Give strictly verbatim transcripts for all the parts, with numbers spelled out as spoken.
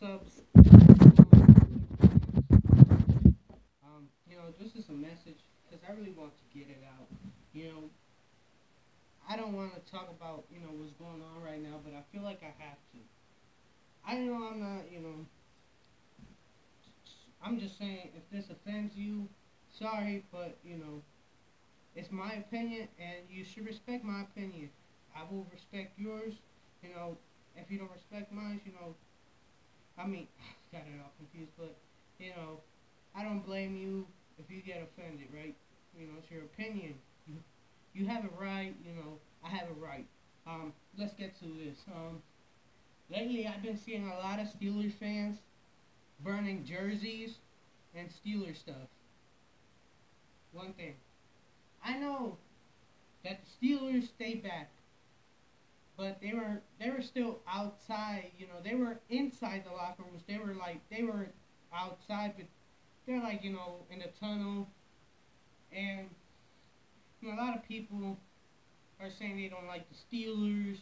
up? Um, you know, this is a message because I really want to get it out. You know, I don't want to talk about you know what's going on right now, but I feel like I have to. I know I'm not, you know, I'm just saying if this offends you, sorry, but you know, it's my opinion, and you should respect my opinion. I will respect yours. You know, if you don't respect mine, you know, I mean, got it all confused, but you know, I don't blame you if you get offended, right? You know, it's your opinion. You, you have a right. You know, I have a right. Um, let's get to this. Um, lately I've been seeing a lot of Steelers fans burning jerseys and Steelers stuff. One thing, I know that the Steelers stay back, but they were they were still outside. You know, they were inside the locker rooms. They were like they were outside, but they're like you know in the tunnel, and you know, a lot of people are saying they don't like the Steelers.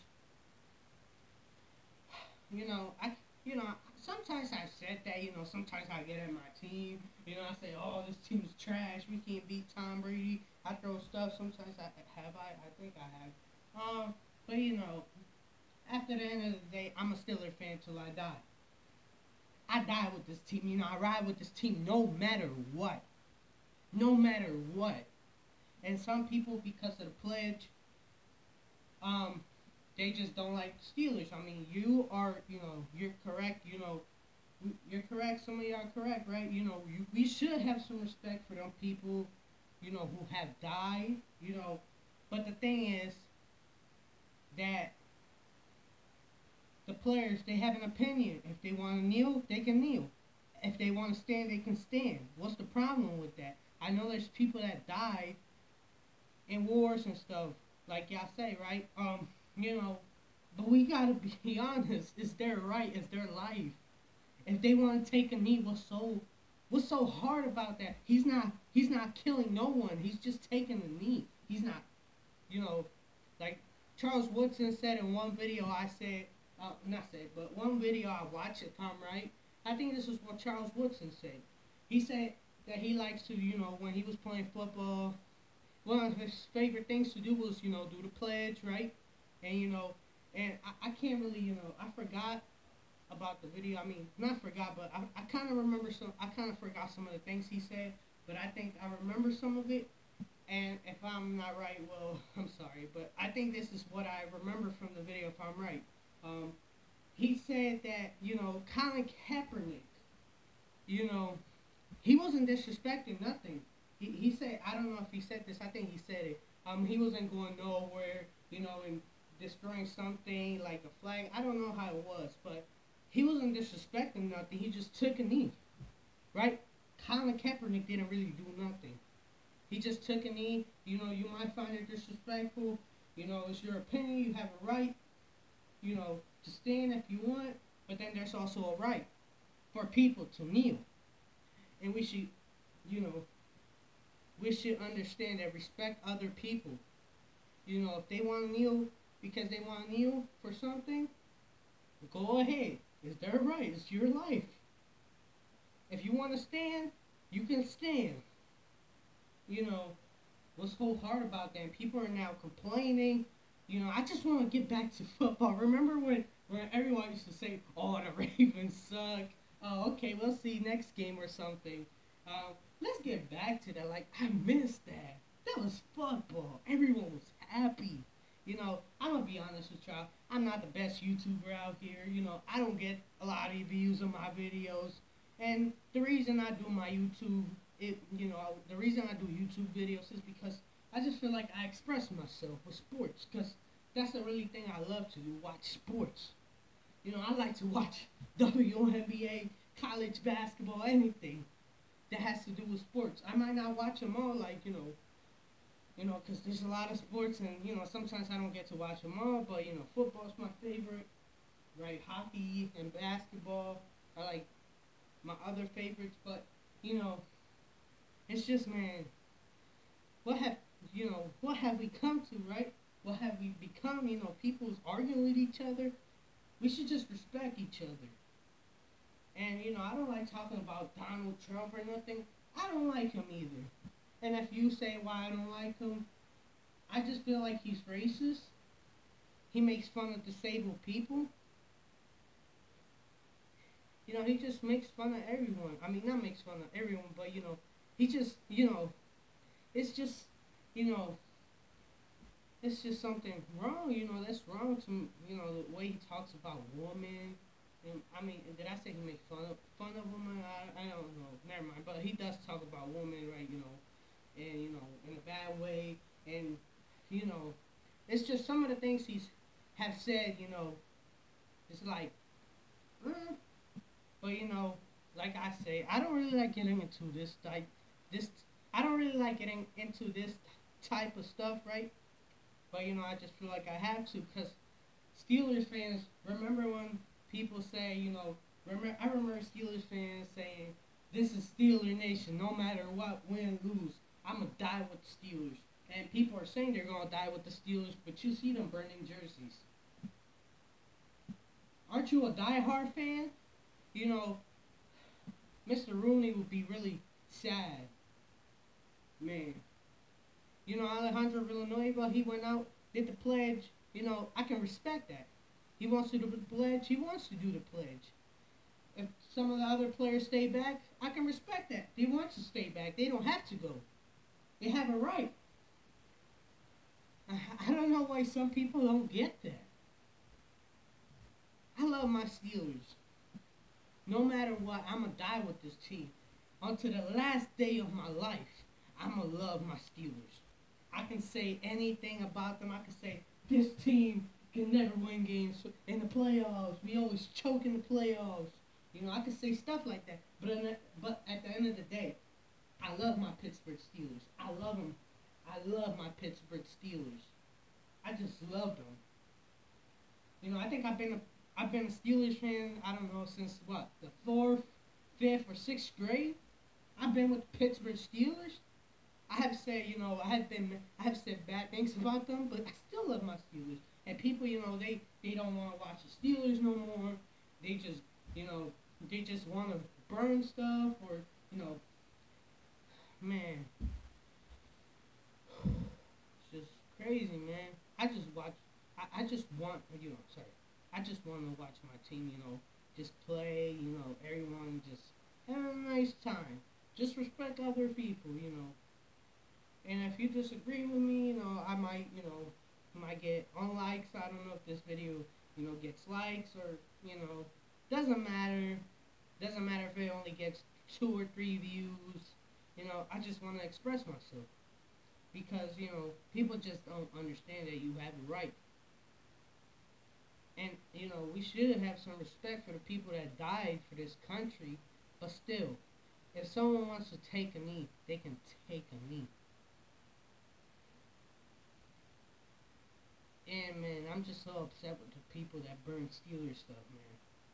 You know, I you know sometimes I said that. You know, sometimes I get at my team. You know, I say, oh, this team's trash. We can't beat Tom Brady. I throw stuff. Sometimes I have I I think I have. Um, but you know, after the end of the day, I'm a Steeler fan till I die. I die with this team. You know, I ride with this team no matter what. No matter what. And some people, because of the pledge, um, they just don't like the Steelers. I mean, you are, you know, you're correct. You know, you're correct. Some of you are correct, right? You know, you, we should have some respect for them people, you know, who have died. You know, but the thing is that the players, they have an opinion. If they want to kneel, they can kneel. If they want to stand, they can stand. What's the problem with that? I know there's people that died in wars and stuff, like y'all say, right? Um, you know, but we gotta be honest. It's their right. It's their life. If they want to take a knee, what's so, what's so hard about that? He's not. He's not killing no one. He's just taking a knee. He's not. You know, like Charles Woodson said in one video. I said, uh, not said, but one video I watched. If I'm right, I think this is what Charles Woodson said. He said that he likes to, you know, when he was playing football, one of his favorite things to do was, you know, do the pledge, right? And, you know, and I, I can't really, you know, I forgot about the video. I mean, not forgot, but I, I kind of remember some, I kind of forgot some of the things he said, but I think I remember some of it. And if I'm not right, well, I'm sorry. But I think this is what I remember from the video, if I'm right. Um, he said that, you know, Colin Kaepernick, you know, he wasn't disrespecting nothing. He, he said, I don't know if he said this, I think he said it. Um, he wasn't going nowhere, you know, and destroying something like a flag. I don't know how it was, but he wasn't disrespecting nothing. He just took a knee, right? Colin Kaepernick didn't really do nothing. He just took a knee. You know, you might find it disrespectful. You know, it's your opinion. You have a right, you know, to stand if you want. But then there's also a right for people to kneel. And we should, you know, we should understand that respect other people. You know, if they want to kneel because they want to kneel for something, go ahead. It's their right. It's your life. If you want to stand, you can stand. You know, what's so hard about that? People are now complaining. You know, I just want to get back to football. Remember when, when everyone used to say, oh, the Ravens suck. Oh, okay, we'll see next game or something. Um, let's get back to that. Like, I missed that. That was football. Everyone was happy. You know, I'm going to be honest with y'all. I'm not the best YouTuber out here. You know, I don't get a lot of views on my videos. And the reason I do my YouTube, it, you know, the reason I do YouTube videos is because I just feel like I express myself with sports. Because that's the really thing I love to do, watch sports. You know, I like to watch W N B A, college basketball, anything that has to do with sports. I might not watch them all, like, you know, you know, because there's a lot of sports, and, you know, sometimes I don't get to watch them all, but, you know, football's my favorite, right? Hockey and basketball are, like, my other favorites, but, you know, it's just, man, what have, you know, what have we come to, right? What have we become? You know, people's arguing with each other. We should just respect each other. And, you know, I don't like talking about Donald Trump or nothing. I don't like him either. And if you say why I don't like him, I just feel like he's racist. He makes fun of disabled people. You know, he just makes fun of everyone. I mean, not makes fun of everyone, but, you know, he just, you know, it's just, you know, it's just something wrong. You know, that's wrong to, you know, the way he talks about women. And, I mean, did I say he makes fun of fun of women? I, I don't know. Never mind. But he does talk about women, right? You know, and you know, in a bad way. And you know, it's just some of the things he's have said. You know, it's like, eh. But you know, like I say, I don't really like getting into this type. This I don't really like getting into this type of stuff, right? But you know, I just feel like I have to because Steelers fans remember when people say, you know, remember I remember Steelers fans saying, "This is Steeler Nation. No matter what, win, lose, I'm gonna die with the Steelers." And people are saying they're gonna die with the Steelers, but you see them burning jerseys. Aren't you a diehard fan? You know, Mister Rooney would be really sad, man. You know, Alejandro Villanueva, he went out, did the pledge. You know, I can respect that. He wants to do the pledge. He wants to do the pledge. If some of the other players stay back, I can respect that. They want to stay back. They don't have to go. They have a right. I, I don't know why some people don't get that. I love my Steelers. No matter what, I'm going to die with this team. Until the last day of my life, I'm going to love my Steelers. I can say anything about them. I can say, this team can never win games in the playoffs. We always choke in the playoffs. You know, I can say stuff like that. But, in the, but at the end of the day, I love my Pittsburgh Steelers. I love them. I love my Pittsburgh Steelers. I just love them. You know, I think I've been a, I've been a Steelers fan, I don't know, since what, the fourth, fifth, or sixth grade? I've been with the Pittsburgh Steelers. I have said, you know, I have been, I have said bad things about them, but I still love my Steelers. And people, you know, they, they don't want to watch the Steelers no more. They just, you know, they just want to burn stuff or, you know, man, it's just crazy, man. I just watch, I, I just want, you know, sorry, I just want to watch my team, you know, just play, you know, everyone just have a nice time. Just respect other people, you know. And if you disagree with me, you know, I might, you know, might get unlikes. I don't know if this video, you know, gets likes or, you know, doesn't matter. Doesn't matter if it only gets two or three views. You know, I just want to express myself. Because, you know, people just don't understand that you have a right. And, you know, we should have some respect for the people that died for this country. But still, if someone wants to take a knee, they can take a knee. And, man, I'm just so upset with the people that burn Steelers stuff, man.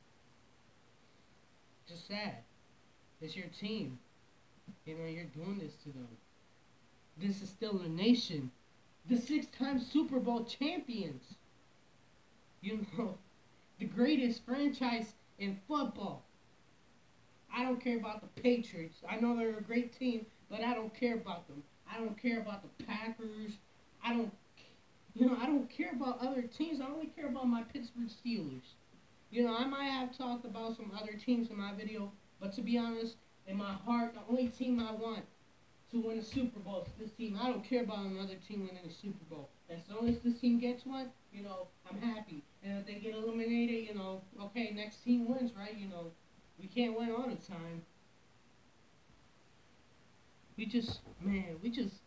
Just sad. It's your team. You know, you're doing this to them. This is still a nation. The six-time Super Bowl champions. You know, the greatest franchise in football. I don't care about the Patriots. I know they're a great team, but I don't care about them. I don't care about the Packers. I don't, you know, I don't care about other teams. I only care about my Pittsburgh Steelers. You know, I might have talked about some other teams in my video, but to be honest, in my heart, the only team I want to win a Super Bowl is this team. I don't care about another team winning a Super Bowl. As long as this team gets one, you know, I'm happy. And if they get eliminated, you know, okay, next team wins, right? You know, we can't win all the time. We just, man, we just,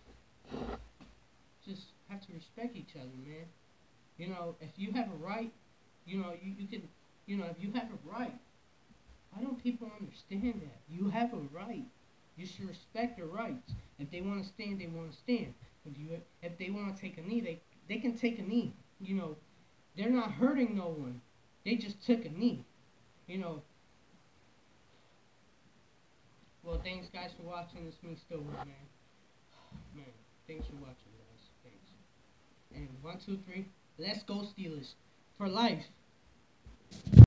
just have to respect each other, man. You know, if you have a right, you know, you, you can, you know, if you have a right, why don't people understand that? You have a right. You should respect their rights. If they want to stand, they want to stand. If you, if they want to take a knee, they, they can take a knee. You know, they're not hurting no one. They just took a knee. You know. Well, thanks guys for watching. This me still, man. Man, thanks for watching, guys. Thanks. And one, two, three. Let's go Steelers for life.